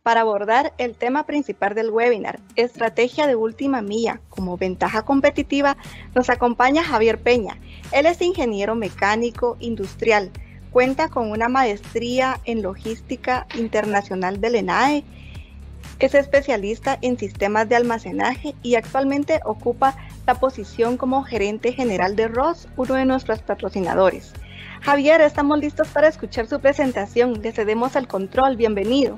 Para abordar el tema principal del webinar, estrategia de última milla como ventaja competitiva, nos acompaña Javier Peña. Él es ingeniero mecánico industrial, cuenta con una maestría en logística internacional del ENAE, es especialista en sistemas de almacenaje y actualmente ocupa la posición como gerente general de Ross, uno de nuestros patrocinadores. Javier, estamos listos para escuchar su presentación. Le cedemos el control. Bienvenido.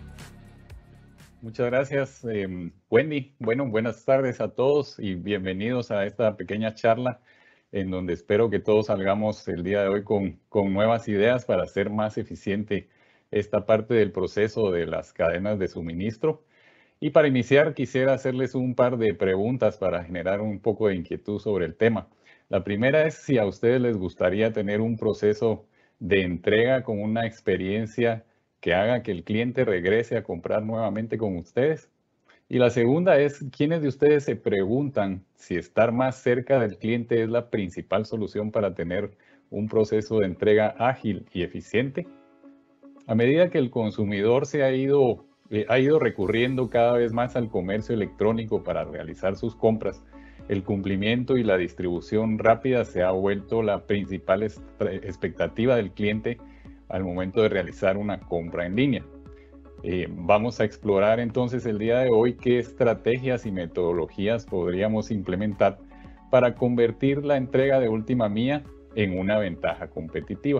Muchas gracias, Wendy. Bueno, buenas tardes a todos y bienvenidos a esta pequeña charla en donde espero que todos salgamos el día de hoy con nuevas ideas para hacer más eficiente esta parte del proceso de las cadenas de suministro. Y para iniciar, quisiera hacerles un par de preguntas para generar un poco de inquietud sobre el tema. La primera es si a ustedes les gustaría tener un proceso de entrega con una experiencia que haga que el cliente regrese a comprar nuevamente con ustedes. Y la segunda es, ¿quiénes de ustedes se preguntan si estar más cerca del cliente es la principal solución para tener un proceso de entrega ágil y eficiente? A medida que el consumidor ha ido recurriendo cada vez más al comercio electrónico para realizar sus compras, el cumplimiento y la distribución rápida se ha vuelto la principal expectativa del cliente al momento de realizar una compra en línea. Vamos a explorar entonces el día de hoy qué estrategias y metodologías podríamos implementar para convertir la entrega de última milla en una ventaja competitiva.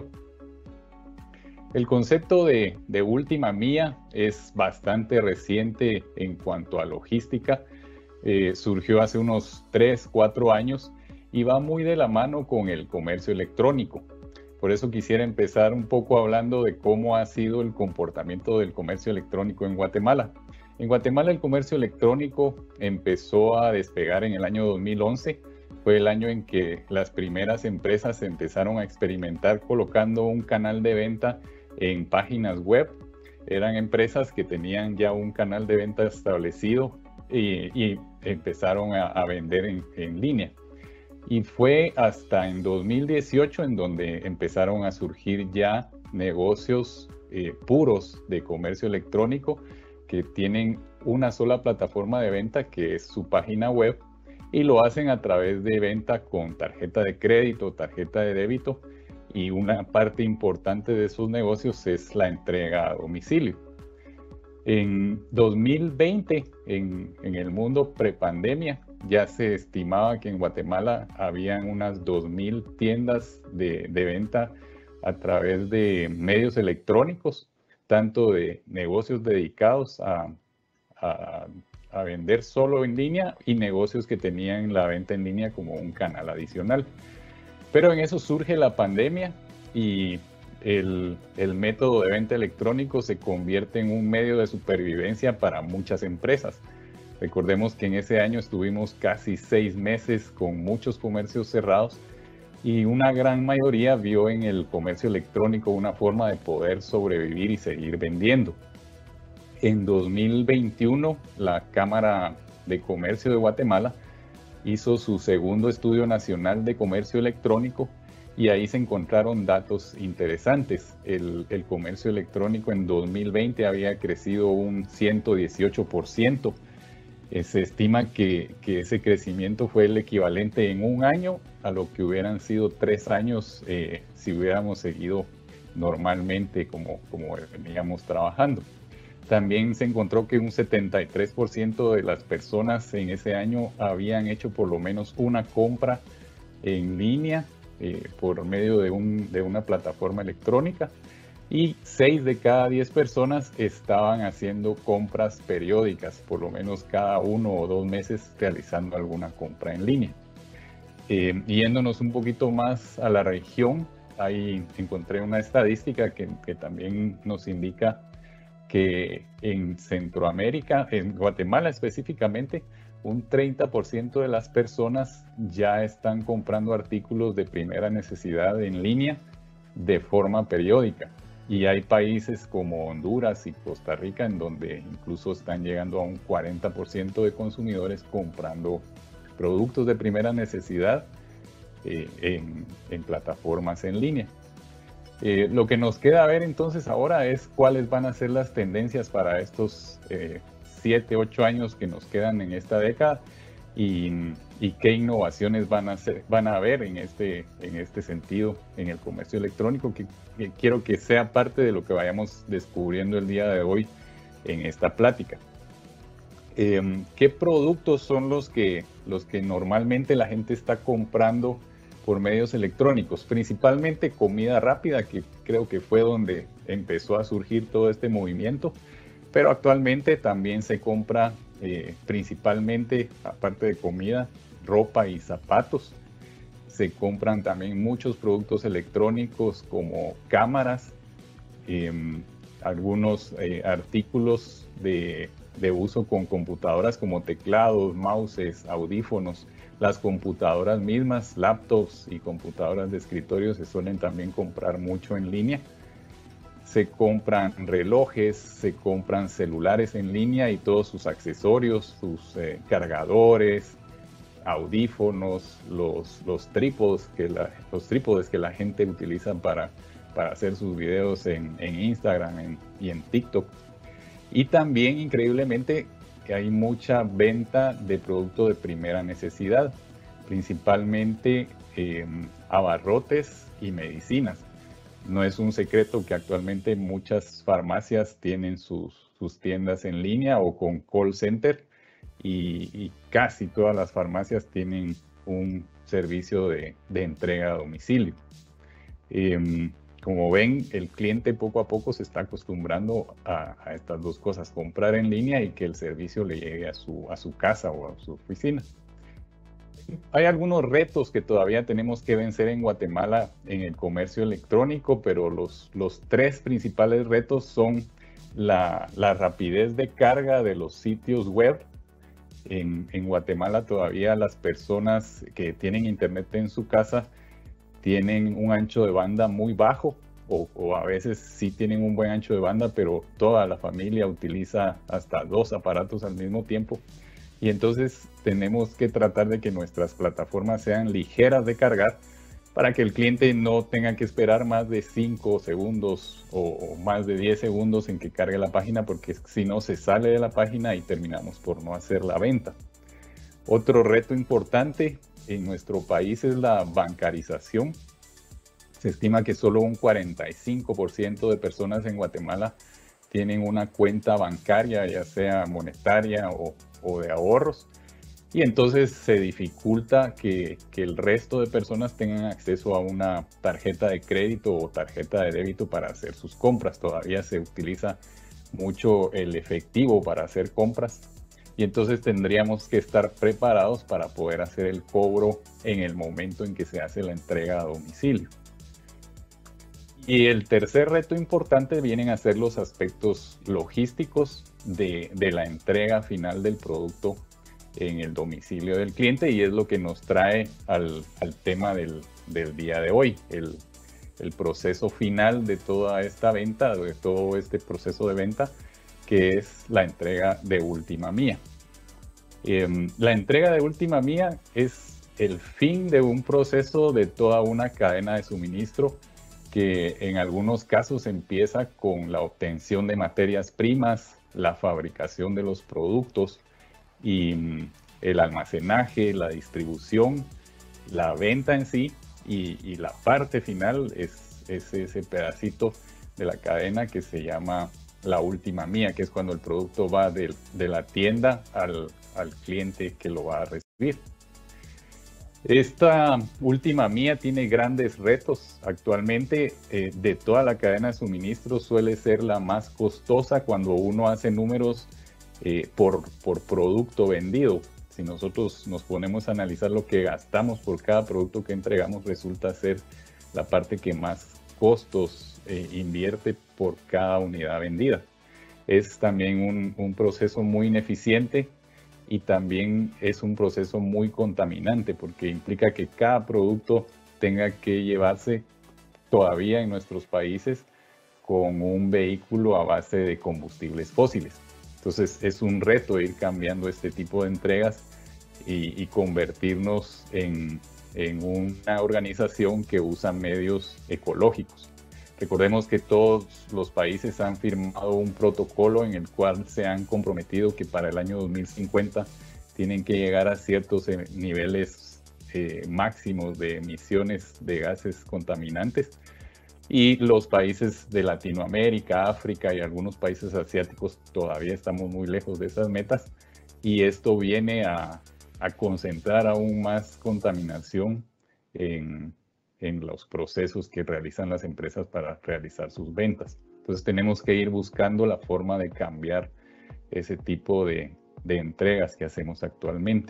El concepto de última milla es bastante reciente en cuanto a logística. Surgió hace unos 3-4 años y va muy de la mano con el comercio electrónico. Por eso quisiera empezar un poco hablando de cómo ha sido el comportamiento del comercio electrónico en Guatemala. En Guatemala el comercio electrónico empezó a despegar en el año 2011. Fue el año en que las primeras empresas empezaron a experimentar colocando un canal de venta en páginas web. Eran empresas que tenían ya un canal de venta establecido y empezaron a vender en línea. Y fue hasta en 2018 en donde empezaron a surgir ya negocios puros de comercio electrónico que tienen una sola plataforma de venta que es su página web y lo hacen a través de venta con tarjeta de crédito, tarjeta de débito, y una parte importante de esos negocios es la entrega a domicilio. En 2020, en el mundo prepandemia, ya se estimaba que en Guatemala habían unas 2,000 tiendas de venta a través de medios electrónicos, tanto de negocios dedicados a vender solo en línea y negocios que tenían la venta en línea como un canal adicional. Pero en eso surge la pandemia y el método de venta electrónico se convierte en un medio de supervivencia para muchas empresas. Recordemos que en ese año estuvimos casi 6 meses con muchos comercios cerrados y una gran mayoría vio en el comercio electrónico una forma de poder sobrevivir y seguir vendiendo. En 2021, la Cámara de Comercio de Guatemala hizo su segundo estudio nacional de comercio electrónico y ahí se encontraron datos interesantes. El comercio electrónico en 2020 había crecido un 118%. Se estima que ese crecimiento fue el equivalente en un año a lo que hubieran sido 3 años si hubiéramos seguido normalmente como veníamos trabajando. También se encontró que un 73% de las personas en ese año habían hecho por lo menos una compra en línea por medio de una plataforma electrónica, y 6 de cada 10 personas estaban haciendo compras periódicas, por lo menos cada 1 o 2 meses realizando alguna compra en línea. Yéndonos un poquito más a la región, ahí encontré una estadística que también nos indica que en Centroamérica, en Guatemala específicamente, un 30% de las personas ya están comprando artículos de primera necesidad en línea de forma periódica. Y hay países como Honduras y Costa Rica en donde incluso están llegando a un 40% de consumidores comprando productos de primera necesidad en plataformas en línea. Lo que nos queda ver entonces ahora es cuáles van a ser las tendencias para estos 7, 8 años que nos quedan en esta década y qué innovaciones van a haber en este sentido en el comercio electrónico, que quiero que sea parte de lo que vayamos descubriendo el día de hoy en esta plática. ¿Qué productos son los que normalmente la gente está comprando por medios electrónicos? Principalmente comida rápida, que creo que fue donde empezó a surgir todo este movimiento, pero actualmente también se compra principalmente, aparte de comida, ropa y zapatos. Se compran también muchos productos electrónicos como cámaras, algunos artículos de uso con computadoras como teclados, mouses, audífonos. Las computadoras mismas, laptops y computadoras de escritorio se suelen también comprar mucho en línea. Se compran relojes, se compran celulares en línea y todos sus accesorios, sus cargadores, audífonos, los trípodes que la gente utiliza para hacer sus videos en Instagram y en TikTok. Y también, increíblemente, que hay mucha venta de productos de primera necesidad, principalmente abarrotes y medicinas. No es un secreto que actualmente muchas farmacias tienen sus tiendas en línea o con call center y casi todas las farmacias tienen un servicio de entrega a domicilio. Como ven, el cliente poco a poco se está acostumbrando a estas dos cosas, comprar en línea y que el servicio le llegue a su casa o a su oficina. Hay algunos retos que todavía tenemos que vencer en Guatemala en el comercio electrónico, pero los 3 principales retos son la rapidez de carga de los sitios web. En Guatemala todavía las personas que tienen internet en su casa tienen un ancho de banda muy bajo o a veces sí tienen un buen ancho de banda, pero toda la familia utiliza hasta 2 aparatos al mismo tiempo. Y entonces tenemos que tratar de que nuestras plataformas sean ligeras de cargar para que el cliente no tenga que esperar más de 5 segundos o más de 10 segundos en que cargue la página, porque si no se sale de la página y terminamos por no hacer la venta. Otro reto importante en nuestro país es la bancarización. Se estima que solo un 45% de personas en Guatemala tienen una cuenta bancaria, ya sea monetaria o de ahorros, y entonces se dificulta que el resto de personas tengan acceso a una tarjeta de crédito o tarjeta de débito para hacer sus compras. Todavía se utiliza mucho el efectivo para hacer compras y entonces tendríamos que estar preparados para poder hacer el cobro en el momento en que se hace la entrega a domicilio. Y el tercer reto importante vienen a ser los aspectos logísticos de la entrega final del producto en el domicilio del cliente, y es lo que nos trae al tema del día de hoy, el proceso final de toda esta venta, de todo este proceso de venta, que es la entrega de última milla. La entrega de última milla es el fin de un proceso de toda una cadena de suministro que en algunos casos empieza con la obtención de materias primas, la fabricación de los productos y el almacenaje, la distribución, la venta en sí y la parte final es ese pedacito de la cadena que se llama la última milla, que es cuando el producto va de la tienda al cliente que lo va a recibir. Esta última milla tiene grandes retos. Actualmente, de toda la cadena de suministro, suele ser la más costosa cuando uno hace números por producto vendido. Si nosotros nos ponemos a analizar lo que gastamos por cada producto que entregamos, resulta ser la parte que más costos invierte por cada unidad vendida. Es también un proceso muy ineficiente. Y también es un proceso muy contaminante porque implica que cada producto tenga que llevarse todavía en nuestros países con un vehículo a base de combustibles fósiles. Entonces es un reto ir cambiando este tipo de entregas y convertirnos en una organización que usa medios ecológicos. Recordemos que todos los países han firmado un protocolo en el cual se han comprometido que para el año 2050 tienen que llegar a ciertos niveles máximos de emisiones de gases contaminantes. Y los países de Latinoamérica, África y algunos países asiáticos todavía estamos muy lejos de esas metas. Y esto viene a concentrar aún más contaminación en los procesos que realizan las empresas para realizar sus ventas. Entonces tenemos que ir buscando la forma de cambiar ese tipo de entregas que hacemos actualmente.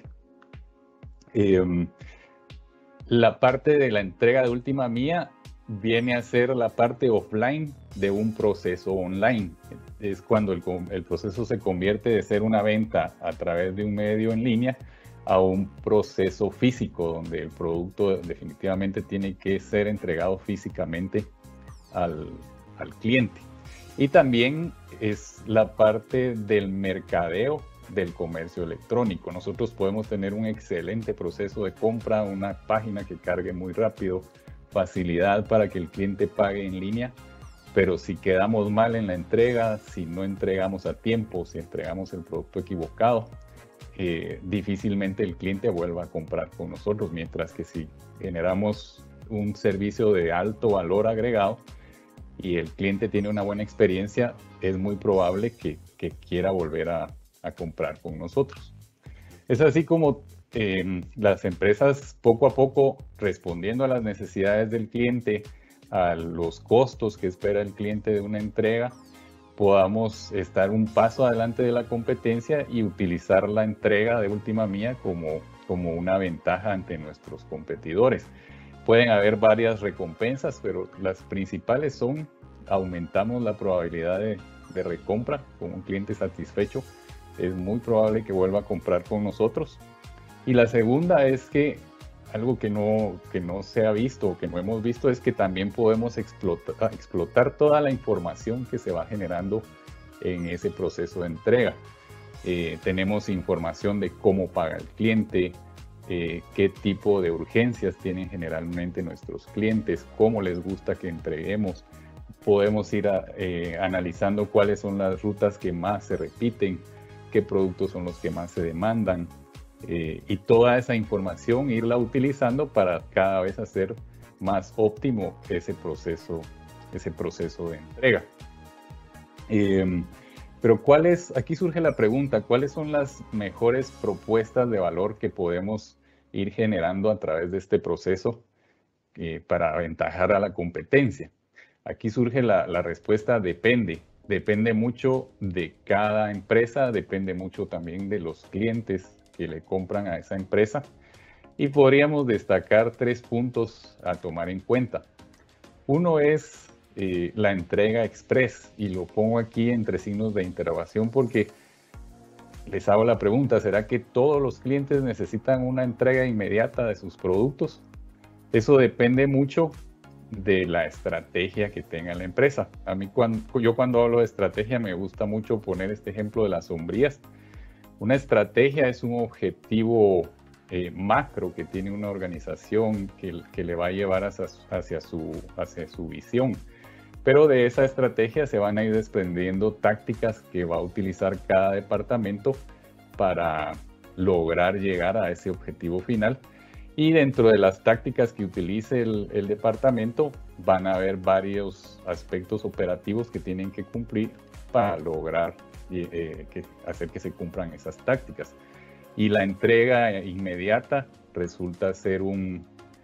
La parte de la entrega de última milla viene a ser la parte offline de un proceso online. Es cuando el proceso se convierte de ser una venta a través de un medio en línea a un proceso físico, donde el producto definitivamente tiene que ser entregado físicamente al cliente. Y también es la parte del mercadeo del comercio electrónico. Nosotros podemos tener un excelente proceso de compra, una página que cargue muy rápido, facilidad para que el cliente pague en línea, pero si quedamos mal en la entrega, si no entregamos a tiempo, si entregamos el producto equivocado, difícilmente el cliente vuelva a comprar con nosotros, mientras que si generamos un servicio de alto valor agregado y el cliente tiene una buena experiencia, es muy probable que quiera volver a comprar con nosotros. Es así como las empresas poco a poco, respondiendo a las necesidades del cliente, a los costos que espera el cliente de una entrega, podamos estar un paso adelante de la competencia y utilizar la entrega de última milla como una ventaja ante nuestros competidores. Pueden haber varias recompensas, pero las principales son: aumentamos la probabilidad de recompra con un cliente satisfecho. Es muy probable que vuelva a comprar con nosotros. Y la segunda es que algo que no se ha visto o que no hemos visto es que también podemos explotar toda la información que se va generando en ese proceso de entrega. Tenemos información de cómo paga el cliente, qué tipo de urgencias tienen generalmente nuestros clientes, cómo les gusta que entreguemos. Podemos ir analizando cuáles son las rutas que más se repiten, qué productos son los que más se demandan, y toda esa información irla utilizando para cada vez hacer más óptimo ese proceso de entrega. Pero aquí surge la pregunta: ¿cuáles son las mejores propuestas de valor que podemos ir generando a través de este proceso para aventajar a la competencia? Aquí surge la respuesta: depende. Depende mucho de cada empresa, depende mucho también de los clientes que le compran a esa empresa. Y podríamos destacar 3 puntos a tomar en cuenta. Uno es la entrega express, y lo pongo aquí entre signos de interrogación porque les hago la pregunta: ¿será que todos los clientes necesitan una entrega inmediata de sus productos? Eso depende mucho de la estrategia que tenga la empresa. A mí, cuando hablo de estrategia, me gusta mucho poner este ejemplo de las sombrillas. Una estrategia es un objetivo macro que tiene una organización que le va a llevar hacia su visión. Pero de esa estrategia se van a ir desprendiendo tácticas que va a utilizar cada departamento para lograr llegar a ese objetivo final. Y dentro de las tácticas que utilice el departamento, van a haber varios aspectos operativos que tienen que cumplir para lograr hacer que se cumplan esas tácticas. Y la entrega inmediata resulta ser un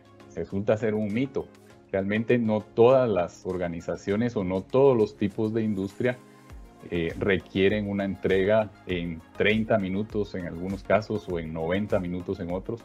mito. Realmente no todas las organizaciones o no todos los tipos de industria requieren una entrega en 30 minutos en algunos casos o en 90 minutos en otros.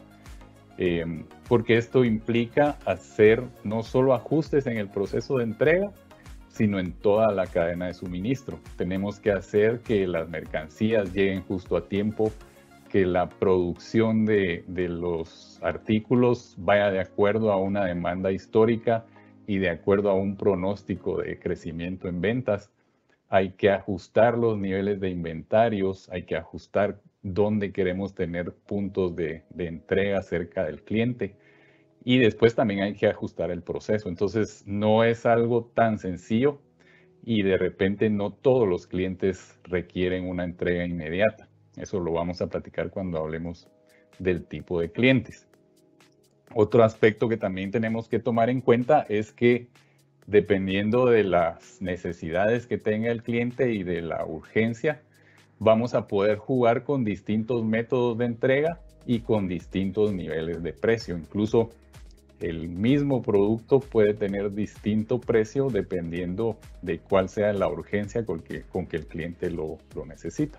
Porque esto implica hacer no solo ajustes en el proceso de entrega, sino en toda la cadena de suministro. Tenemos que hacer que las mercancías lleguen justo a tiempo, que la producción de los artículos vaya de acuerdo a una demanda histórica y de acuerdo a un pronóstico de crecimiento en ventas. Hay que ajustar los niveles de inventarios, hay que ajustar dónde queremos tener puntos de entrega cerca del cliente. y después también hay que ajustar el proceso. Entonces, no es algo tan sencillo y de repente no todos los clientes requieren una entrega inmediata. Eso lo vamos a platicar cuando hablemos del tipo de clientes. Otro aspecto que también tenemos que tomar en cuenta es que dependiendo de las necesidades que tenga el cliente y de la urgencia, vamos a poder jugar con distintos métodos de entrega y con distintos niveles de precio. Incluso el mismo producto puede tener distinto precio dependiendo de cuál sea la urgencia con que el cliente lo necesita.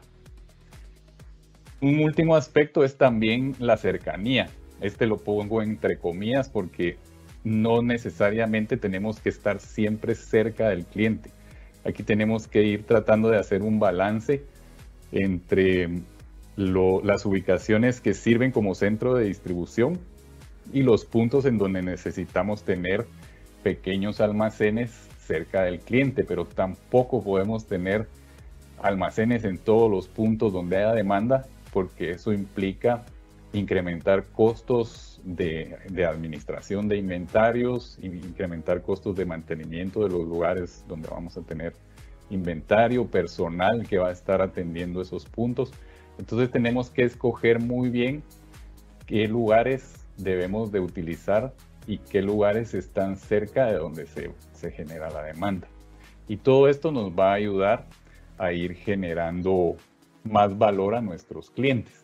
Un último aspecto es también la cercanía. Este lo pongo entre comillas porque no necesariamente tenemos que estar siempre cerca del cliente. Aquí tenemos que ir tratando de hacer un balance entre las ubicaciones que sirven como centro de distribución y los puntos en donde necesitamos tener pequeños almacenes cerca del cliente, pero tampoco podemos tener almacenes en todos los puntos donde haya demanda, porque eso implica incrementar costos de administración de inventarios, incrementar costos de mantenimiento de los lugares donde vamos a tener inventario, personal que va a estar atendiendo esos puntos. Entonces tenemos que escoger muy bien qué lugares debemos de utilizar y qué lugares están cerca de donde se genera la demanda. Y todo esto nos va a ayudar a ir generando más valor a nuestros clientes.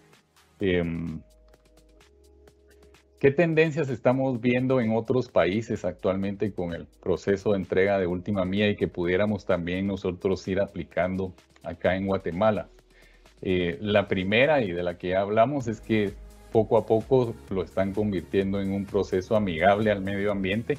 ¿Qué tendencias estamos viendo en otros países actualmente con el proceso de entrega de última milla y que pudiéramos también nosotros ir aplicando acá en Guatemala? La primera y de la que ya hablamos es que poco a poco lo están convirtiendo en un proceso amigable al medio ambiente.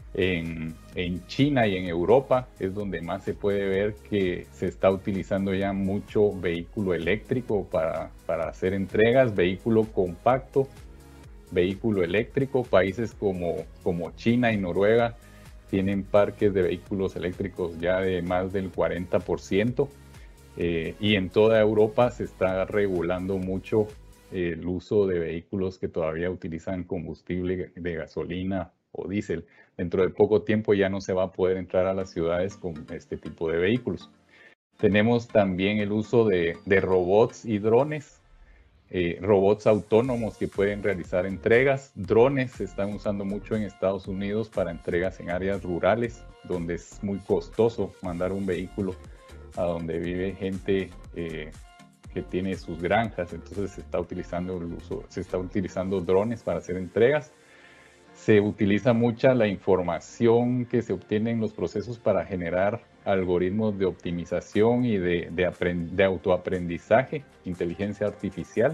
En China y en Europa es donde más se puede ver que se está utilizando ya mucho vehículo eléctrico para hacer entregas, vehículo compacto, vehículo eléctrico. Países como China y Noruega tienen parques de vehículos eléctricos ya de más del 40%, y en toda Europa se está regulando mucho el uso de vehículos que todavía utilizan combustible de gasolina o diésel. Dentro de poco tiempo ya no se va a poder entrar a las ciudades con este tipo de vehículos. Tenemos también el uso de robots y drones, robots autónomos que pueden realizar entregas. Drones se están usando mucho en Estados Unidos para entregas en áreas rurales, donde es muy costoso mandar un vehículo a donde vive gente que tiene sus granjas. Entonces se está utilizando drones para hacer entregas. Se utiliza mucha la información que se obtiene en los procesos para generar algoritmos de optimización y de autoaprendizaje, inteligencia artificial.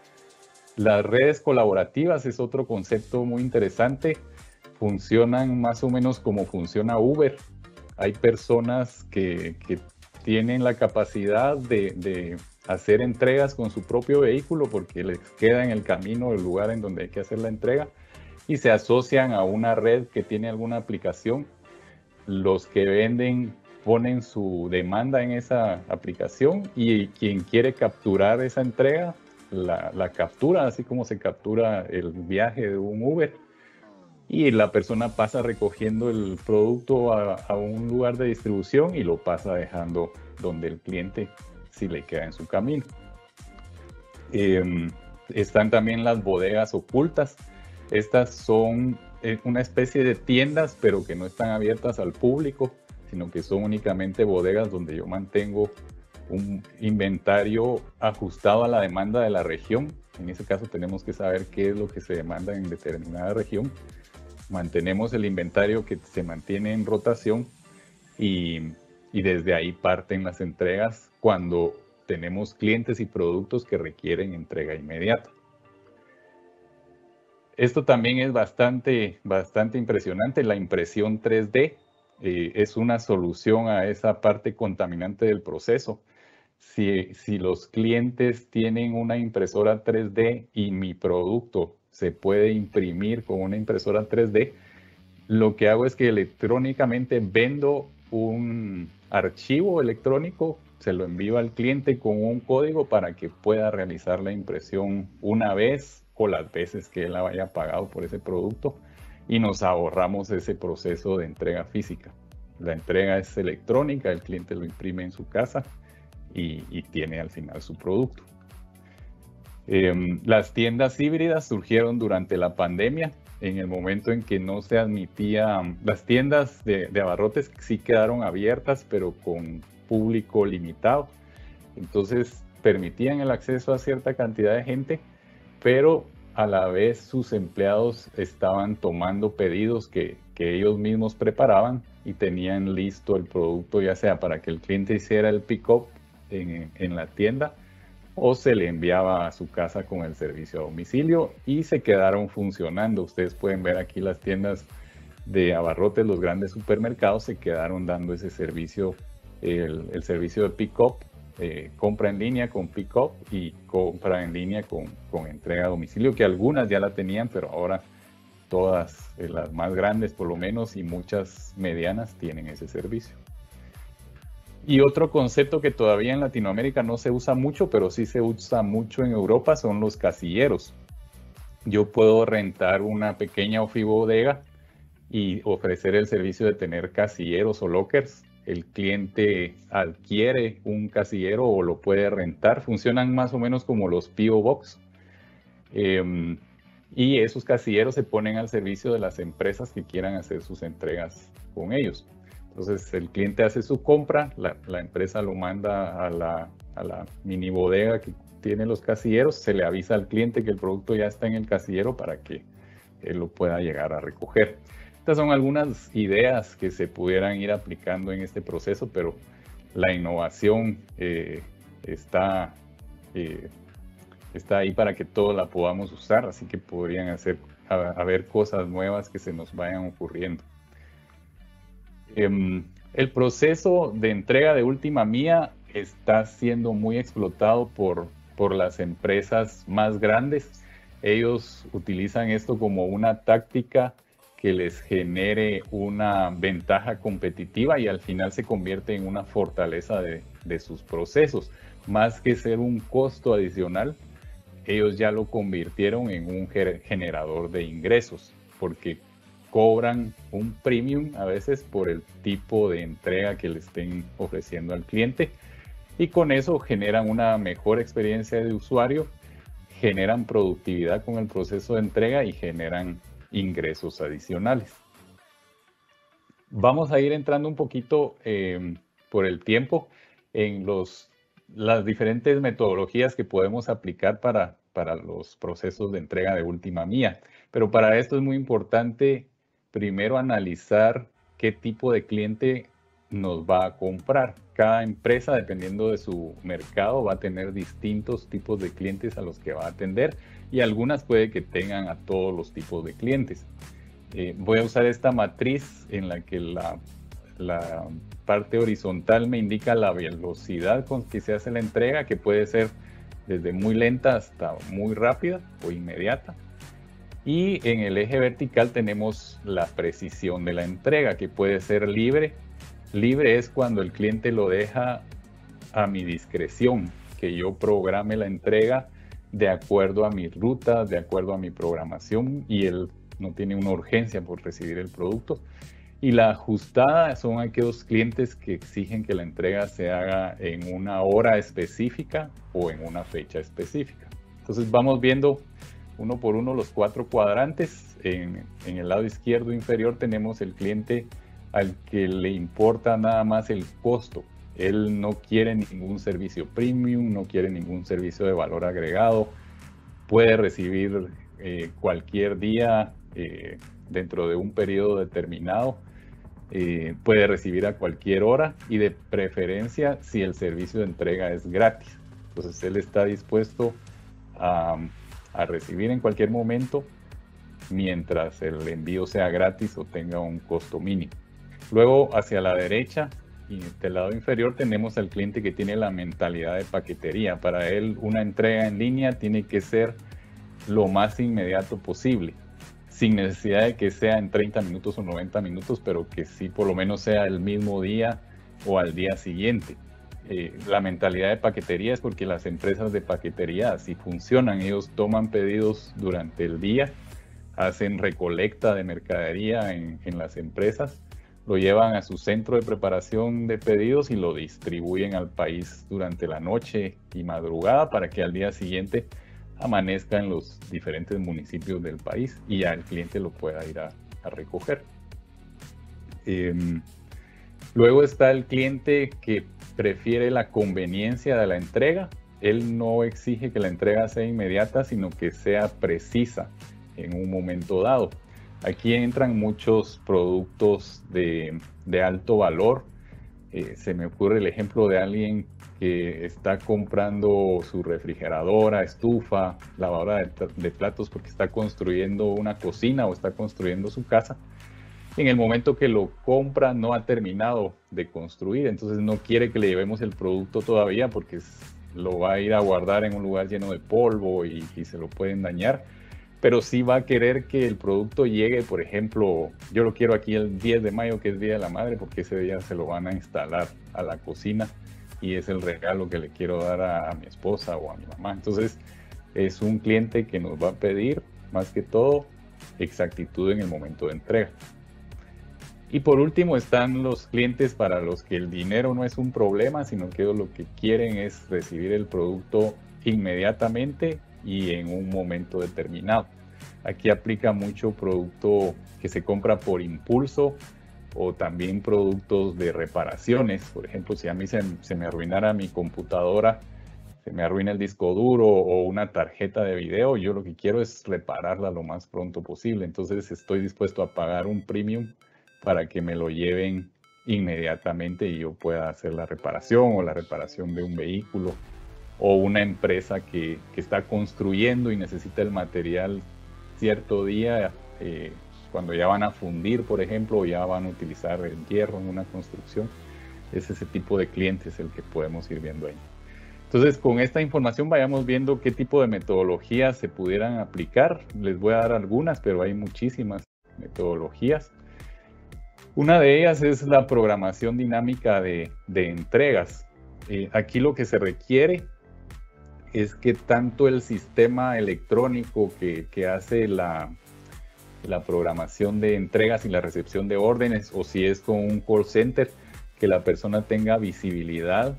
Las redes colaborativas es otro concepto muy interesante. Funcionan más o menos como funciona Uber. Hay personas que tienen la capacidad de hacer entregas con su propio vehículo porque les queda en el camino el lugar en donde hay que hacer la entrega, y se asocian a una red que tiene alguna aplicación. Los que venden ponen su demanda en esa aplicación y quien quiere capturar esa entrega la captura, así como se captura el viaje de un Uber, y la persona pasa recogiendo el producto a un lugar de distribución y lo pasa dejando donde el cliente, si le queda en su camino. Están también las bodegas ocultas. Estas son una especie de tiendas, pero que no están abiertas al público, sino que son únicamente bodegas donde yo mantengo un inventario ajustado a la demanda de la región. En ese caso tenemos que saber qué es lo que se demanda en determinada región. Mantenemos el inventario que se mantiene en rotación y desde ahí parten las entregas cuando tenemos clientes y productos que requieren entrega inmediata. Esto también es bastante impresionante. La impresión 3D es una solución a esa parte contaminante del proceso. Si los clientes tienen una impresora 3D y mi producto se puede imprimir con una impresora 3D, lo que hago es que electrónicamente vendo un archivo electrónico, se lo envío al cliente con un código para que pueda realizar la impresión una vez o las veces que él haya pagado por ese producto, y nos ahorramos ese proceso de entrega física. La entrega es electrónica, el cliente lo imprime en su casa y tiene al final su producto. Las tiendas híbridas surgieron durante la pandemia, en el momento en que no se admitían. Las tiendas de abarrotes sí quedaron abiertas, pero con público limitado. Entonces permitían el acceso a cierta cantidad de gente, pero a la vez sus empleados estaban tomando pedidos que ellos mismos preparaban y tenían listo el producto, ya sea para que el cliente hiciera el pick-up en la tienda, o se le enviaba a su casa con el servicio a domicilio, y se quedaron funcionando. Ustedes pueden ver aquí las tiendas de abarrotes, los grandes supermercados se quedaron dando ese servicio, el servicio de pick-up, compra en línea con pick-up y compra en línea con entrega a domicilio, que algunas ya la tenían, pero ahora todas, las más grandes por lo menos, y muchas medianas tienen ese servicio. Y otro concepto que todavía en Latinoamérica no se usa mucho, pero sí se usa mucho en Europa, son los casilleros. Yo puedo rentar una pequeña ofibodega y ofrecer el servicio de tener casilleros o lockers. El cliente adquiere un casillero o lo puede rentar. Funcionan más o menos como los P.O. Box. Y esos casilleros se ponen al servicio de las empresas que quieran hacer sus entregas con ellos. Entonces el cliente hace su compra, la empresa lo manda a la mini bodega que tiene los casilleros, se le avisa al cliente que el producto ya está en el casillero para que él lo pueda llegar a recoger. Estas son algunas ideas que se pudieran ir aplicando en este proceso, pero la innovación está ahí para que todos la podamos usar, así que podrían haber cosas nuevas que se nos vayan ocurriendo. El proceso de entrega de última milla está siendo muy explotado por las empresas más grandes. Ellos utilizan esto como una táctica que les genere una ventaja competitiva y al final se convierte en una fortaleza de sus procesos. Más que ser un costo adicional, ellos ya lo convirtieron en un generador de ingresos, porque cobran un premium a veces por el tipo de entrega que le estén ofreciendo al cliente, y con eso generan una mejor experiencia de usuario, generan productividad con el proceso de entrega y generan ingresos adicionales. Vamos a ir entrando un poquito por el tiempo en las diferentes metodologías que podemos aplicar para los procesos de entrega de última milla. Pero para esto es muy importante primero analizar qué tipo de cliente nos va a comprar. Cada empresa, dependiendo de su mercado, va a tener distintos tipos de clientes a los que va a atender, y algunas puede que tengan a todos los tipos de clientes. Voy a usar esta matriz en la que la parte horizontal me indica la velocidad con que se hace la entrega, que puede ser desde muy lenta hasta muy rápida o inmediata. Y en el eje vertical tenemos la precisión de la entrega, que puede ser libre. Libre es cuando el cliente lo deja a mi discreción, que yo programe la entrega de acuerdo a mis rutas, de acuerdo a mi programación, y él no tiene una urgencia por recibir el producto. Y la ajustada son aquellos clientes que exigen que la entrega se haga en una hora específica o en una fecha específica. Entonces vamos viendo uno por uno los 4 cuadrantes. En el lado izquierdo inferior tenemos el cliente al que le importa nada más el costo. Él no quiere ningún servicio premium, no quiere ningún servicio de valor agregado. Puede recibir cualquier día dentro de un periodo determinado. Puede recibir a cualquier hora, y de preferencia si el servicio de entrega es gratis. Entonces él está dispuesto a recibir en cualquier momento mientras el envío sea gratis o tenga un costo mínimo. Luego hacia la derecha y del lado inferior tenemos al cliente que tiene la mentalidad de paquetería. Para él una entrega en línea tiene que ser lo más inmediato posible, sin necesidad de que sea en 30 minutos o 90 minutos, pero que sí por lo menos sea el mismo día o al día siguiente. la mentalidad de paquetería es porque las empresas de paquetería así funcionan. Ellos toman pedidos durante el día, hacen recolecta de mercadería en las empresas, lo llevan a su centro de preparación de pedidos y lo distribuyen al país durante la noche y madrugada para que al día siguiente amanezca en los diferentes municipios del país y ya el cliente lo pueda ir a recoger. Luego está el cliente que prefiere la conveniencia de la entrega. Él no exige que la entrega sea inmediata, sino que sea precisa en un momento dado. Aquí entran muchos productos de alto valor. Se me ocurre el ejemplo de alguien que está comprando su refrigeradora, estufa, lavadora de platos porque está construyendo una cocina o está construyendo su casa. En el momento que lo compra no ha terminado de construir, entonces no quiere que le llevemos el producto todavía porque lo va a ir a guardar en un lugar lleno de polvo y se lo pueden dañar. Pero sí va a querer que el producto llegue, por ejemplo, yo lo quiero aquí el 10 de mayo, que es Día de la Madre, porque ese día se lo van a instalar a la cocina y es el regalo que le quiero dar a mi esposa o a mi mamá. Entonces, es un cliente que nos va a pedir, más que todo, exactitud en el momento de entrega. Y por último están los clientes para los que el dinero no es un problema, sino que lo que quieren es recibir el producto inmediatamente y en un momento determinado. Aquí aplica mucho producto que se compra por impulso o también productos de reparaciones. Por ejemplo, si a mí se me arruinara mi computadora, se me arruina el disco duro o una tarjeta de video, yo lo que quiero es repararla lo más pronto posible. Entonces estoy dispuesto a pagar un premium para que me lo lleven inmediatamente y yo pueda hacer la reparación o la reparación de un vehículo, o una empresa que está construyendo y necesita el material cierto día, cuando ya van a fundir, por ejemplo, o ya van a utilizar el hierro en una construcción. Es ese tipo de clientes el que podemos ir viendo ahí. Entonces, con esta información vayamos viendo qué tipo de metodologías se pudieran aplicar. Les voy a dar algunas, pero hay muchísimas metodologías. Una de ellas es la programación dinámica de entregas. Aquí lo que se requiere es que tanto el sistema electrónico que hace la programación de entregas y la recepción de órdenes, o si es con un call center, que la persona tenga visibilidad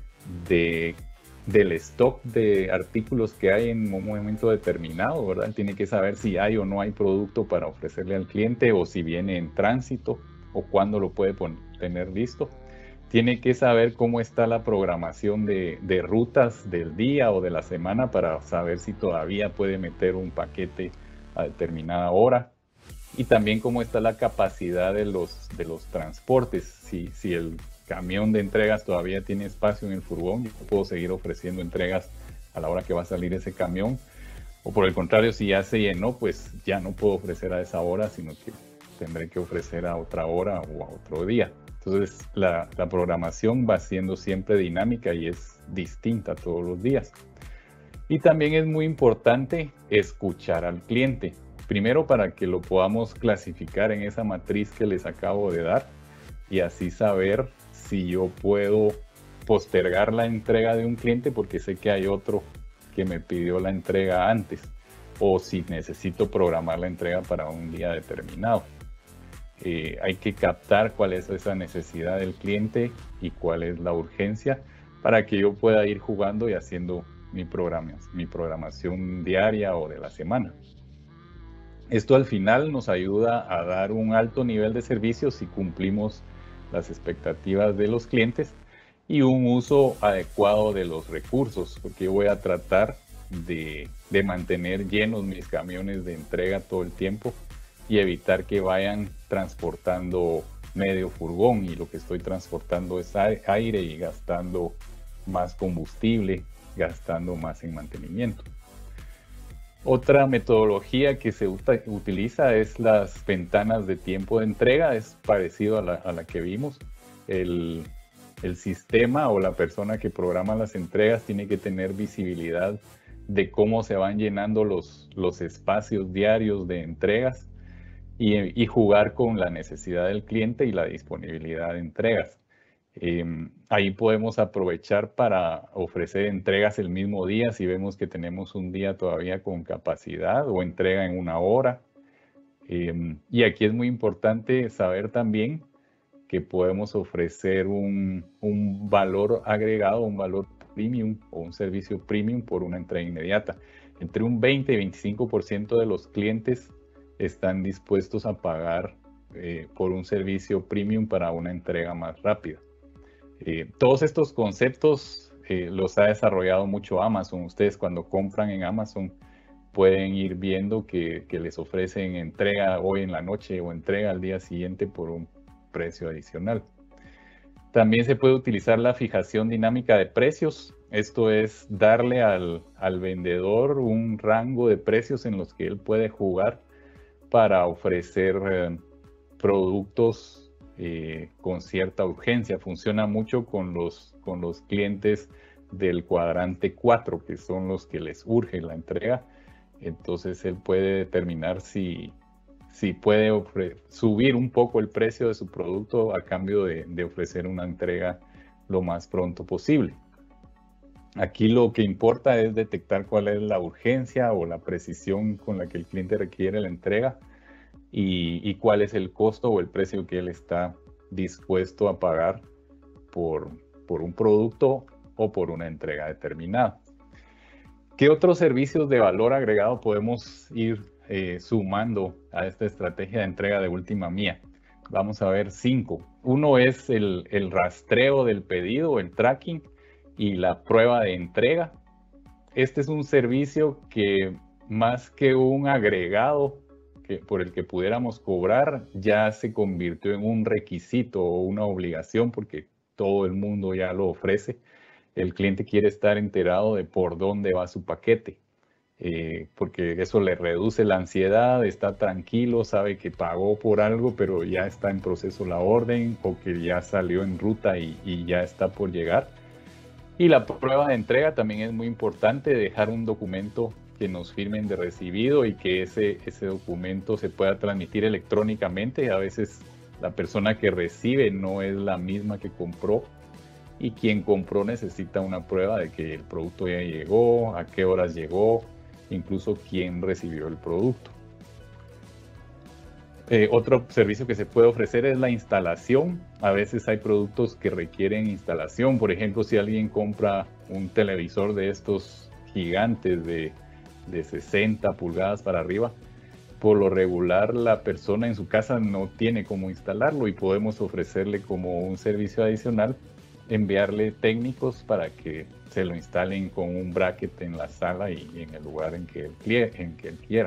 del stock de artículos que hay en un momento determinado, ¿verdad? Tiene que saber si hay o no hay producto para ofrecerle al cliente, o si viene en tránsito, o cuándo lo puede tener listo. Tiene que saber cómo está la programación de rutas del día o de la semana para saber si todavía puede meter un paquete a determinada hora. Y también cómo está la capacidad de los transportes. Si el camión de entregas todavía tiene espacio en el furgón, yo puedo seguir ofreciendo entregas a la hora que va a salir ese camión. O por el contrario, si ya se llenó, pues ya no puedo ofrecer a esa hora, sino que tendré que ofrecer a otra hora o a otro día. Entonces, la programación va siendo siempre dinámica y es distinta todos los días. Y también es muy importante escuchar al cliente. Primero, para que lo podamos clasificar en esa matriz que les acabo de dar y así saber si yo puedo postergar la entrega de un cliente porque sé que hay otro que me pidió la entrega antes, o si necesito programar la entrega para un día determinado. Hay que captar cuál es esa necesidad del cliente y cuál es la urgencia para que yo pueda ir jugando y haciendo mi programación diaria o de la semana. Esto al final nos ayuda a dar un alto nivel de servicio si cumplimos las expectativas de los clientes y un uso adecuado de los recursos, porque yo voy a tratar de mantener llenos mis camiones de entrega todo el tiempo y evitar que vayan transportando medio furgón y lo que estoy transportando es aire y gastando más combustible, gastando más en mantenimiento. Otra metodología que se utiliza es las ventanas de tiempo de entrega, es parecido a la que vimos. El sistema o la persona que programa las entregas tiene que tener visibilidad de cómo se van llenando los espacios diarios de entregas y jugar con la necesidad del cliente y la disponibilidad de entregas. Ahí podemos aprovechar para ofrecer entregas el mismo día si vemos que tenemos un día todavía con capacidad, o entrega en 1 hora. Y aquí es muy importante saber también que podemos ofrecer un valor agregado, un valor premium o un servicio premium por una entrega inmediata. Entre un 20 y 25% de los clientes están dispuestos a pagar por un servicio premium para una entrega más rápida. Todos estos conceptos los ha desarrollado mucho Amazon. Ustedes cuando compran en Amazon pueden ir viendo que les ofrecen entrega hoy en la noche o entrega al día siguiente por un precio adicional. También se puede utilizar la fijación dinámica de precios. Esto es darle al vendedor un rango de precios en los que él puede jugar para ofrecer productos con cierta urgencia. Funciona mucho con los clientes del cuadrante 4, que son los que les urge la entrega. Entonces él puede determinar si puede subir un poco el precio de su producto a cambio de ofrecer una entrega lo más pronto posible. Aquí lo que importa es detectar cuál es la urgencia o la precisión con la que el cliente requiere la entrega y cuál es el costo o el precio que él está dispuesto a pagar por un producto o por una entrega determinada. ¿Qué otros servicios de valor agregado podemos ir sumando a esta estrategia de entrega de última milla? Vamos a ver 5. Uno es el rastreo del pedido, el tracking y la prueba de entrega. Este es un servicio que, más que un agregado por el que pudiéramos cobrar, ya se convirtió en un requisito o una obligación porque todo el mundo ya lo ofrece. El cliente quiere estar enterado de por dónde va su paquete, porque eso le reduce la ansiedad, está tranquilo, sabe que pagó por algo, pero ya está en proceso la orden, o que ya salió en ruta y ya está por llegar. Y la prueba de entrega también es muy importante, dejar un documento que nos firmen de recibido y que ese documento se pueda transmitir electrónicamente. A veces la persona que recibe no es la misma que compró, y quien compró necesita una prueba de que el producto ya llegó, a qué horas llegó, incluso quién recibió el producto. Otro servicio que se puede ofrecer es la instalación. A veces hay productos que requieren instalación. Por ejemplo, si alguien compra un televisor de estos gigantes de 60 pulgadas para arriba, por lo regular la persona en su casa no tiene cómo instalarlo, y podemos ofrecerle como un servicio adicional enviarle técnicos para que se lo instalen con un bracket en la sala y en el lugar en que él quiera.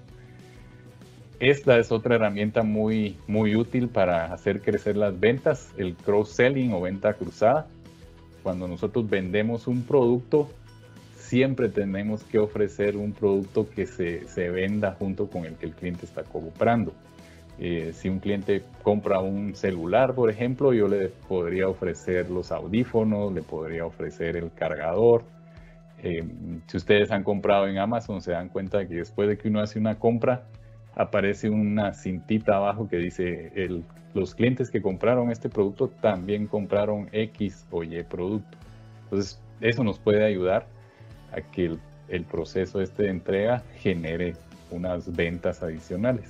Esta es otra herramienta muy útil para hacer crecer las ventas, el cross-selling o venta cruzada. Cuando nosotros vendemos un producto, siempre tenemos que ofrecer un producto que se venda junto con el que el cliente está comprando. Si un cliente compra un celular, por ejemplo, yo le podría ofrecer los audífonos, le podría ofrecer el cargador. Si ustedes han comprado en Amazon, se dan cuenta de que después de que uno hace una compra, aparece una cintita abajo que dice los clientes que compraron este producto también compraron X o Y producto. Entonces, eso nos puede ayudar a que el proceso de entrega genere unas ventas adicionales.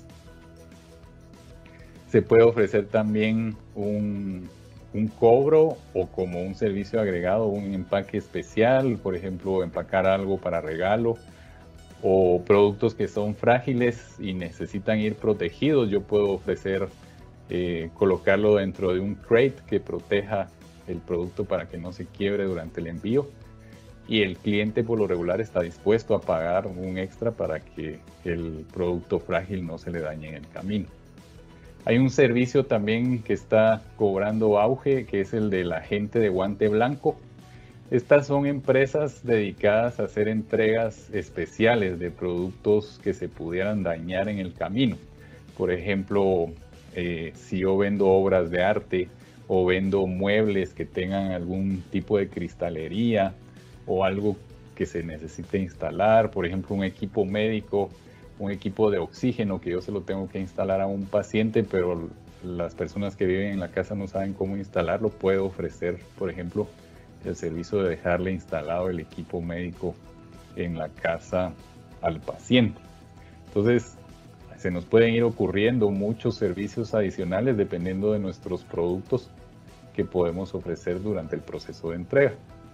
Se puede ofrecer también un cobro o como un servicio agregado, un empaque especial, por ejemplo, empacar algo para regalo, o productos que son frágiles y necesitan ir protegidos. Yo puedo ofrecer colocarlo dentro de un crate que proteja el producto para que no se quiebre durante el envío, y el cliente por lo regular está dispuesto a pagar un extra para que el producto frágil no se le dañe en el camino. Hay un servicio también que está cobrando auge, que es el del agente de guante blanco. Estas son empresas dedicadas a hacer entregas especiales de productos que se pudieran dañar en el camino. Por ejemplo, si yo vendo obras de arte o vendo muebles que tengan algún tipo de cristalería o algo que se necesite instalar, por ejemplo, un equipo médico, un equipo de oxígeno que yo se lo tengo que instalar a un paciente, pero las personas que viven en la casa no saben cómo instalarlo, puedo ofrecer, por ejemplo, el servicio de dejarle instalado el equipo médico en la casa al paciente. Entonces, se nos pueden ir ocurriendo muchos servicios adicionales dependiendo de nuestros productos que podemos ofrecer durante el proceso de entrega.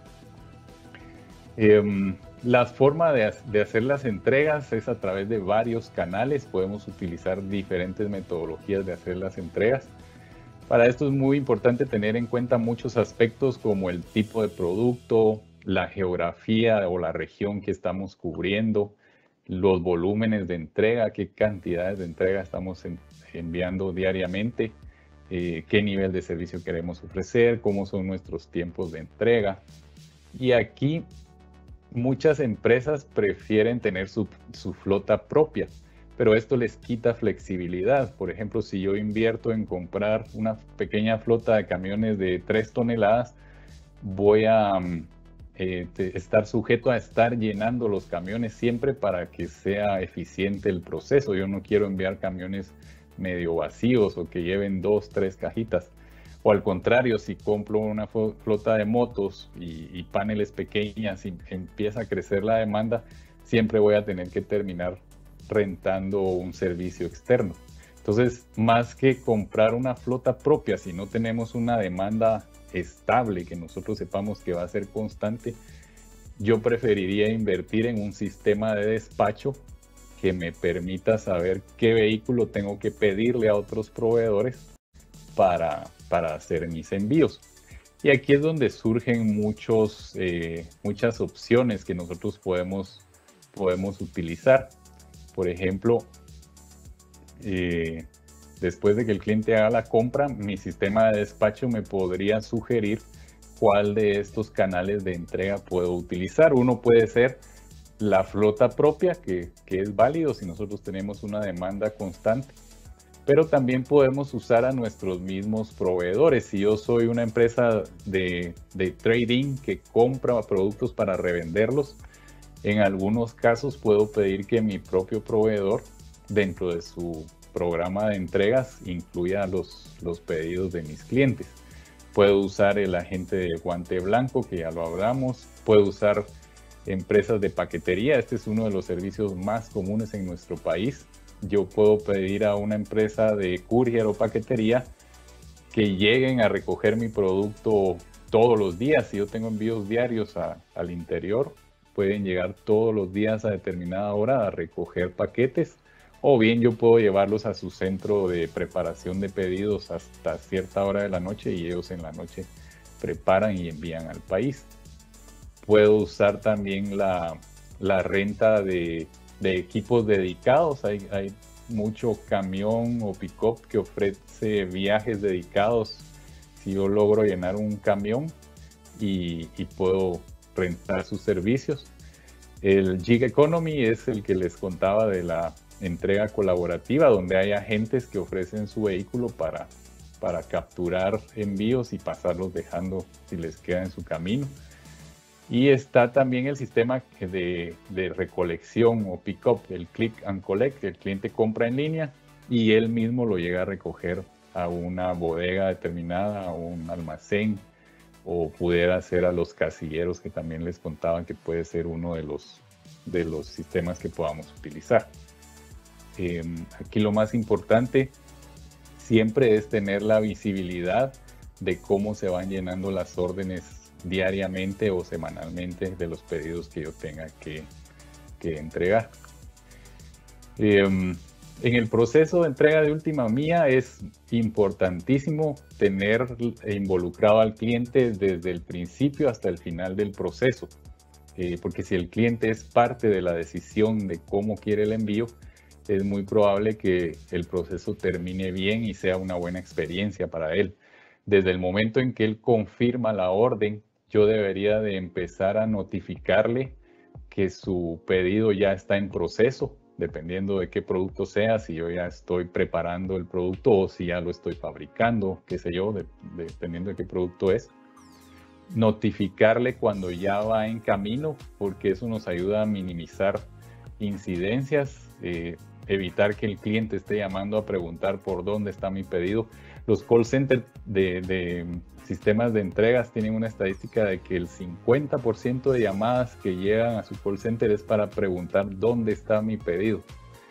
La forma de hacer las entregas es a través de varios canales. Podemos utilizar diferentes metodologías de hacer las entregas. Para esto es muy importante tener en cuenta muchos aspectos como el tipo de producto, la geografía o la región que estamos cubriendo, los volúmenes de entrega, qué cantidades de entrega estamos enviando diariamente, qué nivel de servicio queremos ofrecer, cómo son nuestros tiempos de entrega. Y aquí muchas empresas prefieren tener su flota propia, pero esto les quita flexibilidad. Por ejemplo, si yo invierto en comprar una pequeña flota de camiones de 3 toneladas, voy a estar sujeto a estar llenando los camiones siempre para que sea eficiente el proceso. Yo no quiero enviar camiones medio vacíos o que lleven 2, 3 cajitas. O al contrario, si compro una flota de motos y paneles pequeñas y empieza a crecer la demanda, siempre voy a tener que terminar rentando un servicio externo. Entonces, más que comprar una flota propia, si no tenemos una demanda estable, que nosotros sepamos que va a ser constante, yo preferiría invertir en un sistema de despacho que me permita saber qué vehículo tengo que pedirle a otros proveedores para hacer mis envíos. Y aquí es donde surgen muchas opciones que nosotros podemos utilizar. Por ejemplo, después de que el cliente haga la compra, mi sistema de despacho me podría sugerir cuál de estos canales de entrega puedo utilizar. Uno puede ser la flota propia, que es válido si nosotros tenemos una demanda constante, pero también podemos usar a nuestros mismos proveedores. Si yo soy una empresa de trading que compra productos para revenderlos, en algunos casos puedo pedir que mi propio proveedor, dentro de su programa de entregas, incluya los pedidos de mis clientes. Puedo usar el agente de guante blanco, que ya lo hablamos. Puedo usar empresas de paquetería. Este es uno de los servicios más comunes en nuestro país. Yo puedo pedir a una empresa de courier o paquetería que lleguen a recoger mi producto todos los días. Si yo tengo envíos diarios al interior, pueden llegar todos los días a determinada hora a recoger paquetes, o bien yo puedo llevarlos a su centro de preparación de pedidos hasta cierta hora de la noche y ellos en la noche preparan y envían al país. Puedo usar también la renta de equipos dedicados. Hay mucho camión o pick-up que ofrece viajes dedicados. Si yo logro llenar un camión y puedo rentar sus servicios. El Gig Economy es el que les contaba de la entrega colaborativa, donde hay agentes que ofrecen su vehículo para capturar envíos y pasarlos dejando si les queda en su camino. Y está también el sistema de recolección o pick-up, el Click and Collect, que el cliente compra en línea y él mismo lo llega a recoger a una bodega determinada, a un almacén, o pudiera ser a los casilleros, que también les contaban que puede ser uno de los sistemas que podamos utilizar. Aquí lo más importante siempre es tener la visibilidad de cómo se van llenando las órdenes diariamente o semanalmente de los pedidos que yo tenga que entregar. En el proceso de entrega de última milla es importantísimo tener involucrado al cliente desde el principio hasta el final del proceso, porque si el cliente es parte de la decisión de cómo quiere el envío, es muy probable que el proceso termine bien y sea una buena experiencia para él. Desde el momento en que él confirma la orden, yo debería de empezar a notificarle que su pedido ya está en proceso, dependiendo de qué producto sea, si yo ya estoy preparando el producto o si ya lo estoy fabricando, qué sé yo, dependiendo de qué producto es. Notificarle cuando ya va en camino, porque eso nos ayuda a minimizar incidencias. evitar que el cliente esté llamando a preguntar por dónde está mi pedido. Los call centers de sistemas de entregas tienen una estadística de que el 50% de llamadas que llegan a su call center es para preguntar dónde está mi pedido,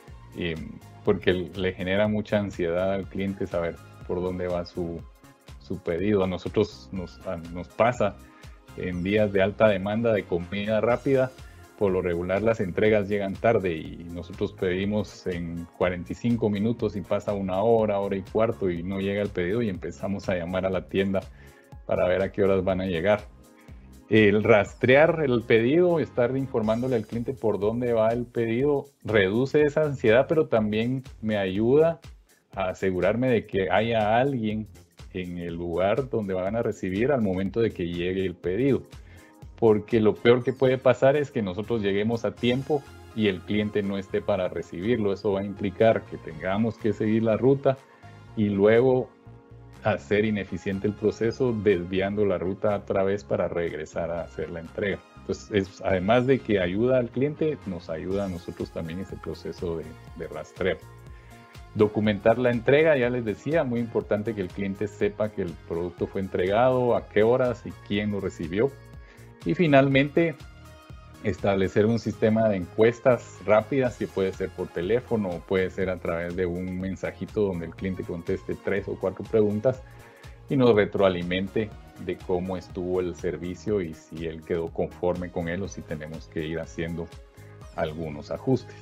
porque le genera mucha ansiedad al cliente saber por dónde va su pedido. A nosotros nos pasa en días de alta demanda de comida rápida. Por lo regular las entregas llegan tarde y nosotros pedimos en 45 minutos y pasa una hora, hora y cuarto y no llega el pedido y empezamos a llamar a la tienda para ver a qué horas van a llegar. El rastrear el pedido, estar informándole al cliente por dónde va el pedido, reduce esa ansiedad, pero también me ayuda a asegurarme de que haya alguien en el lugar donde van a recibir al momento de que llegue el pedido. Porque lo peor que puede pasar es que nosotros lleguemos a tiempo y el cliente no esté para recibirlo. Eso va a implicar que tengamos que seguir la ruta y luego hacer ineficiente el proceso desviando la ruta otra vez para regresar a hacer la entrega. Entonces, además de que ayuda al cliente, nos ayuda a nosotros también ese proceso de rastreo. Documentar la entrega, ya les decía, muy importante que el cliente sepa que el producto fue entregado, a qué horas y quién lo recibió. Y finalmente, establecer un sistema de encuestas rápidas, que puede ser por teléfono o puede ser a través de un mensajito donde el cliente conteste 3 o 4 preguntas y nos retroalimente de cómo estuvo el servicio y si él quedó conforme con él o si tenemos que ir haciendo algunos ajustes.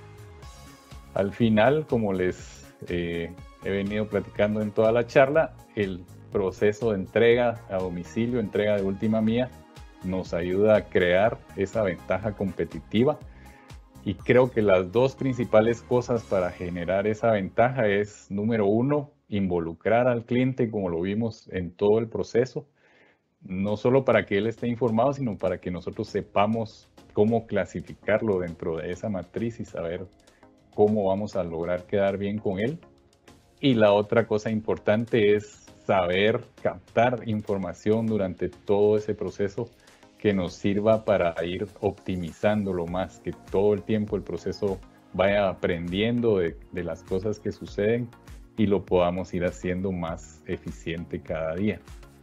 Al final, como les he venido platicando en toda la charla, el proceso de entrega a domicilio, entrega de última milla, nos ayuda a crear esa ventaja competitiva y creo que las dos principales cosas para generar esa ventaja es, número uno, involucrar al cliente como lo vimos en todo el proceso, no solo para que él esté informado, sino para que nosotros sepamos cómo clasificarlo dentro de esa matriz y saber cómo vamos a lograr quedar bien con él. Y la otra cosa importante es saber captar información durante todo ese proceso que nos sirva para ir optimizándolo más, que todo el tiempo el proceso vaya aprendiendo de las cosas que suceden y lo podamos ir haciendo más eficiente cada día.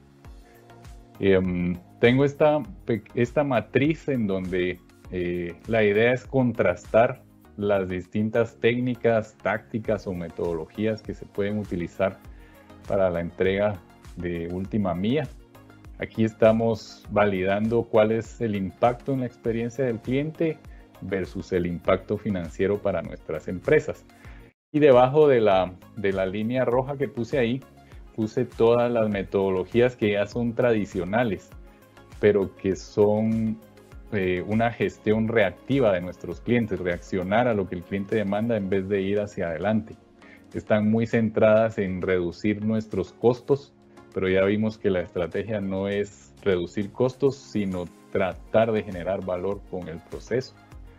Tengo esta matriz en donde la idea es contrastar las distintas técnicas, tácticas o metodologías que se pueden utilizar para la entrega de última milla. Aquí estamos validando cuál es el impacto en la experiencia del cliente versus el impacto financiero para nuestras empresas. Y debajo de la línea roja que puse ahí, puse todas las metodologías que ya son tradicionales, pero que son una gestión reactiva de nuestros clientes, reaccionar a lo que el cliente demanda en vez de ir hacia adelante. Están muy centradas en reducir nuestros costos, pero ya vimos que la estrategia no es reducir costos, sino tratar de generar valor con el proceso,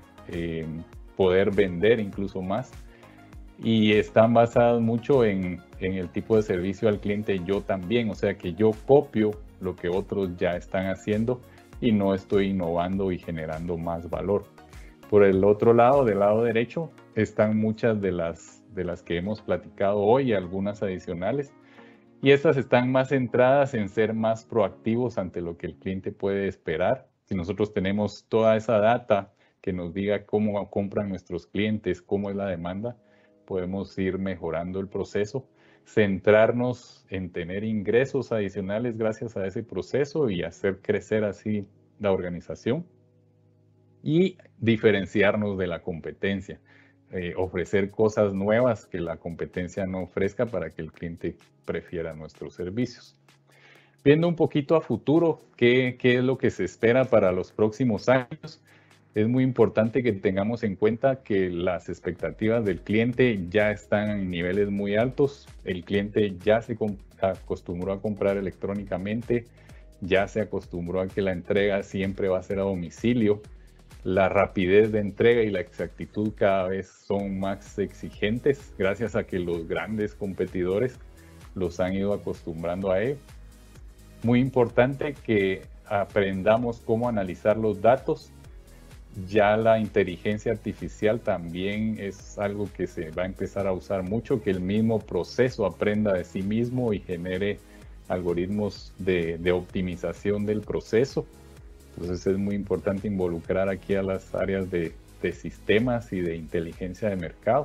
poder vender incluso más. Y están basadas mucho en el tipo de servicio al cliente yo también, o sea que yo copio lo que otros ya están haciendo y no estoy innovando y generando más valor. Por el otro lado, del lado derecho, están muchas de las que hemos platicado hoy y algunas adicionales. Y estas están más centradas en ser más proactivos ante lo que el cliente puede esperar. Si nosotros tenemos toda esa data que nos diga cómo compran nuestros clientes, cómo es la demanda, podemos ir mejorando el proceso, centrarnos en tener ingresos adicionales gracias a ese proceso y hacer crecer así la organización y diferenciarnos de la competencia. Ofrecer cosas nuevas que la competencia no ofrezca para que el cliente prefiera nuestros servicios. Viendo un poquito a futuro, ¿qué es lo que se espera para los próximos años? Es muy importante que tengamos en cuenta que las expectativas del cliente ya están en niveles muy altos. El cliente ya se acostumbró a comprar electrónicamente, ya se acostumbró a que la entrega siempre va a ser a domicilio. La rapidez de entrega y la exactitud cada vez son más exigentes gracias a que los grandes competidores los han ido acostumbrando a ello. Muy importante que aprendamos cómo analizar los datos Ya la inteligencia artificial también es algo que se va a empezar a usar mucho, que el mismo proceso aprenda de sí mismo y genere algoritmos de optimización del proceso. Entonces es muy importante involucrar aquí a las áreas de sistemas y de inteligencia de mercado.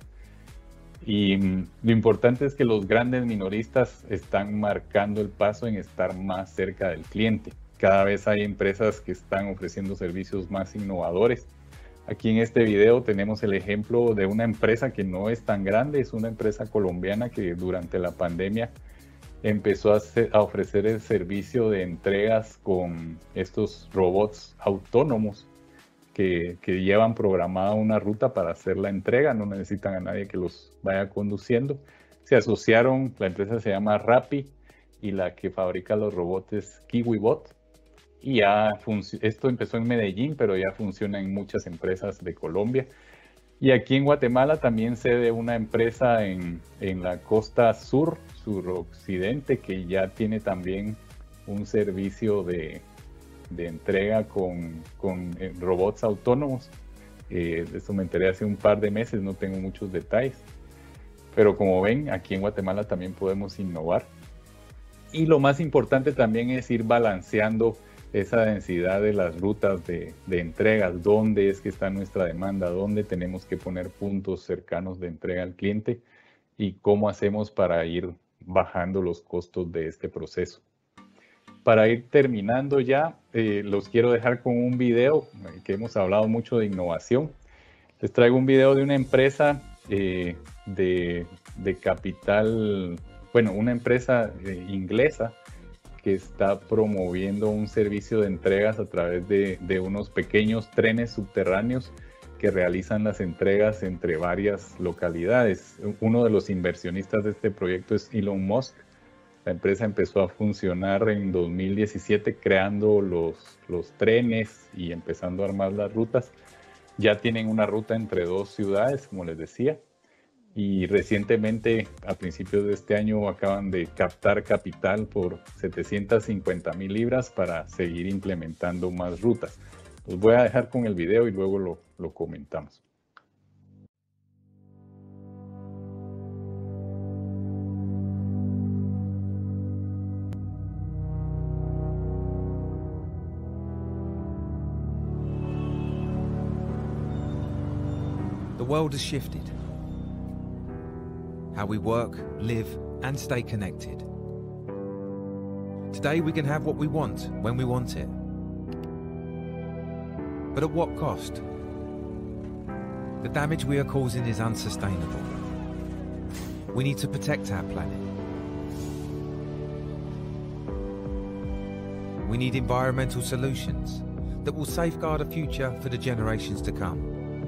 Y lo importante es que los grandes minoristas están marcando el paso en estar más cerca del cliente. Cada vez hay empresas que están ofreciendo servicios más innovadores. Aquí en este video tenemos el ejemplo de una empresa que no es tan grande, es una empresa colombiana que durante la pandemia empezó a ofrecer el servicio de entregas con estos robots autónomos que llevan programada una ruta para hacer la entrega, no necesitan a nadie que los vaya conduciendo. Se asociaron, la empresa se llama Rappi y la que fabrica los robots es KiwiBot. Y ya esto empezó en Medellín, pero ya funciona en muchas empresas de Colombia. Y aquí en Guatemala también sede una empresa en la costa suroccidente, que ya tiene también un servicio de entrega con robots autónomos. De esto me enteré hace un par de meses, no tengo muchos detalles. Pero como ven, aquí en Guatemala también podemos innovar. Y lo más importante también es ir balanceando esa densidad de las rutas de entregas, dónde es que está nuestra demanda, dónde tenemos que poner puntos cercanos de entrega al cliente y cómo hacemos para ir bajando los costos de este proceso. Para ir terminando ya, los quiero dejar con un video que hemos hablado mucho de innovación. Les traigo un video de una empresa de capital, bueno, una empresa inglesa que está promoviendo un servicio de entregas a través de unos pequeños trenes subterráneos que realizan las entregas entre varias localidades. Uno de los inversionistas de este proyecto es Elon Musk. La empresa empezó a funcionar en 2017 creando los trenes y empezando a armar las rutas. Ya tienen una ruta entre dos ciudades, como les decía. Y recientemente, a principios de este año, acaban de captar capital por 750,000 libras para seguir implementando más rutas. Los voy a dejar con el video y luego lo comentamos. The world has shifted. How we work, live, and stay connected. Today we can have what we want when we want it. But at what cost? The damage we are causing is unsustainable. We need to protect our planet. We need environmental solutions that will safeguard a future for the generations to come.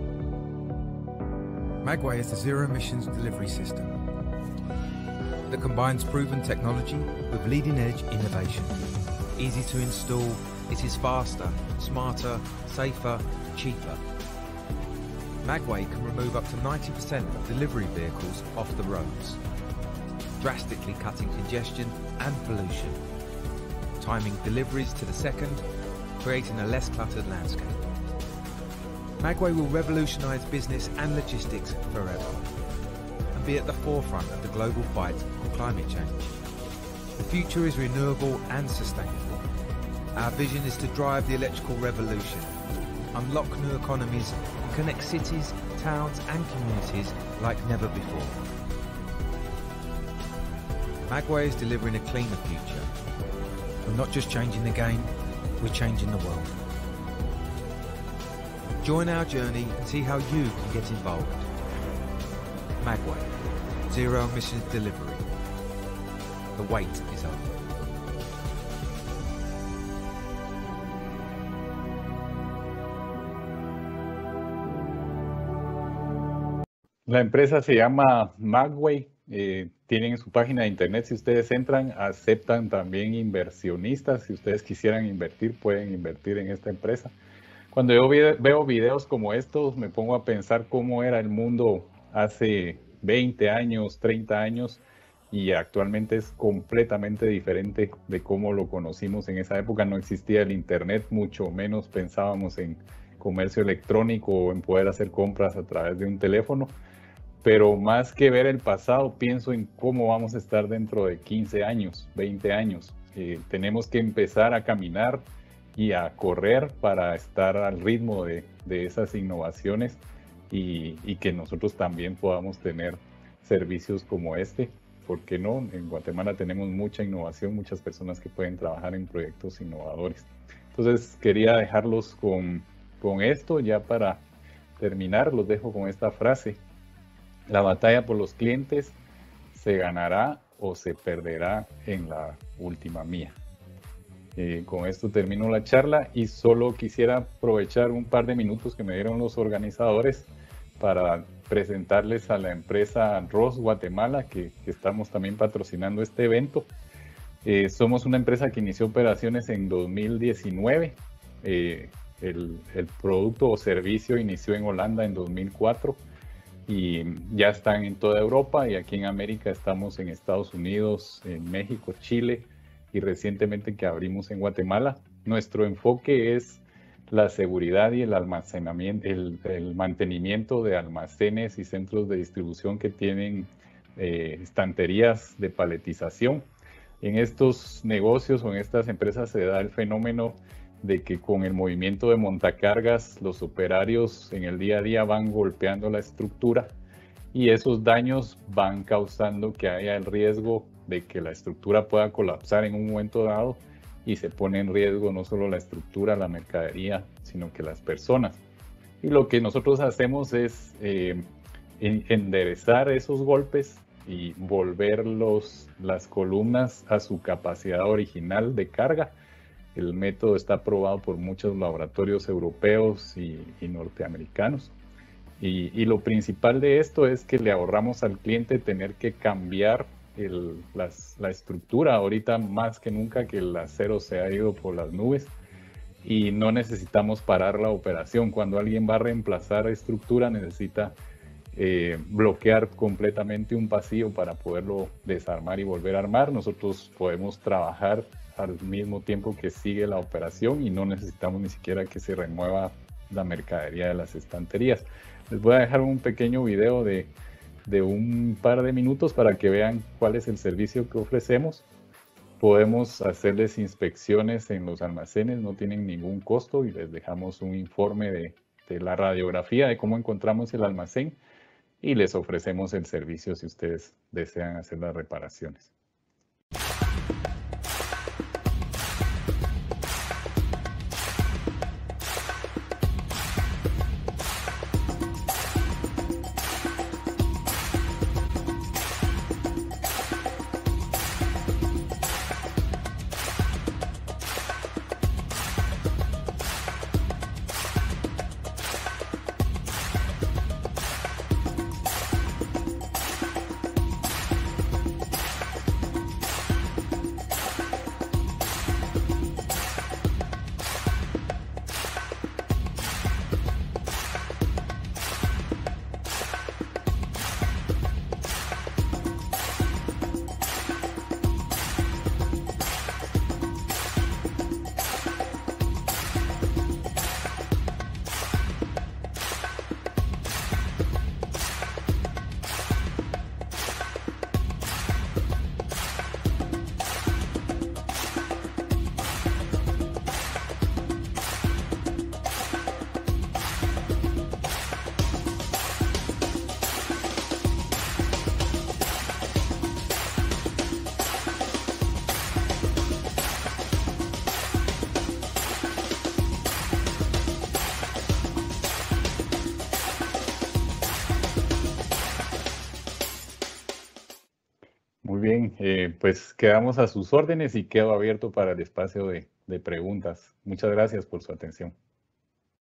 Magway is a zero-emissions delivery system that combines proven technology with leading-edge innovation. Easy to install, it is faster, smarter, safer, cheaper. Magway can remove up to 90% of delivery vehicles off the roads, drastically cutting congestion and pollution, timing deliveries to the second, creating a less cluttered landscape. Magway will revolutionise business and logistics forever and be at the forefront of the global fight on climate change. The future is renewable and sustainable. Our vision is to drive the electrical revolution, unlock new economies, and connect cities, towns and communities like never before. Magway is delivering a cleaner future. We're not just changing the game, we're changing the world. Join our journey and see how you can get involved. Magway, zero emissions delivery. The wait is over. La empresa se llama Magway. Tienen su página de internet. Si ustedes entran, aceptan también inversionistas. Si ustedes quisieran invertir, pueden invertir en esta empresa. Cuando yo veo videos como estos, me pongo a pensar cómo era el mundo hace 20 años, 30 años, y actualmente es completamente diferente de cómo lo conocimos en esa época. No existía el internet, mucho menos pensábamos en comercio electrónico o en poder hacer compras a través de un teléfono. Pero más que ver el pasado, pienso en cómo vamos a estar dentro de 15 años, 20 años. Tenemos que empezar a caminar y a correr para estar al ritmo de esas innovaciones y que nosotros también podamos tener servicios como este. ¿Por qué no? En Guatemala tenemos mucha innovación, muchas personas que pueden trabajar en proyectos innovadores. Entonces quería dejarlos con esto ya para terminar. Los dejo con esta frase. La batalla por los clientes se ganará o se perderá en la última milla. Con esto termino la charla y solo quisiera aprovechar un par de minutos que me dieron los organizadores para presentarles a la empresa ROS Guatemala, que estamos también patrocinando este evento. Somos una empresa que inició operaciones en 2019. El producto o servicio inició en Holanda en 2004 y ya están en toda Europa, y aquí en América estamos en Estados Unidos, en México, Chile, y recientemente que abrimos en Guatemala. Nuestro enfoque es la seguridad y el almacenamiento, el mantenimiento de almacenes y centros de distribución que tienen estanterías de paletización. En estos negocios o en estas empresas se da el fenómeno de que con el movimiento de montacargas, los operarios en el día a día van golpeando la estructura y esos daños van causando que haya el riesgo de que la estructura pueda colapsar en un momento dado, y se pone en riesgo no solo la estructura, la mercadería, sino que las personas. Y lo que nosotros hacemos es enderezar esos golpes y volver las columnas a su capacidad original de carga. El método está probado por muchos laboratorios europeos y norteamericanos. Y lo principal de esto es que le ahorramos al cliente tener que cambiar la estructura. Ahorita más que nunca que el acero se ha ido por las nubes y no necesitamos parar la operación. Cuando alguien va a reemplazar estructura, necesita bloquear completamente un pasillo para poderlo desarmar y volver a armar. Nosotros podemos trabajar al mismo tiempo que sigue la operación y no necesitamos ni siquiera que se remueva la mercadería de las estanterías. Les voy a dejar un pequeño video de un par de minutos para que vean cuál es el servicio que ofrecemos. Podemos hacerles inspecciones en los almacenes, no tienen ningún costo, y les dejamos un informe de la radiografía de cómo encontramos el almacén y les ofrecemos el servicio si ustedes desean hacer las reparaciones. Muy bien, pues quedamos a sus órdenes y quedo abierto para el espacio de preguntas. Muchas gracias por su atención.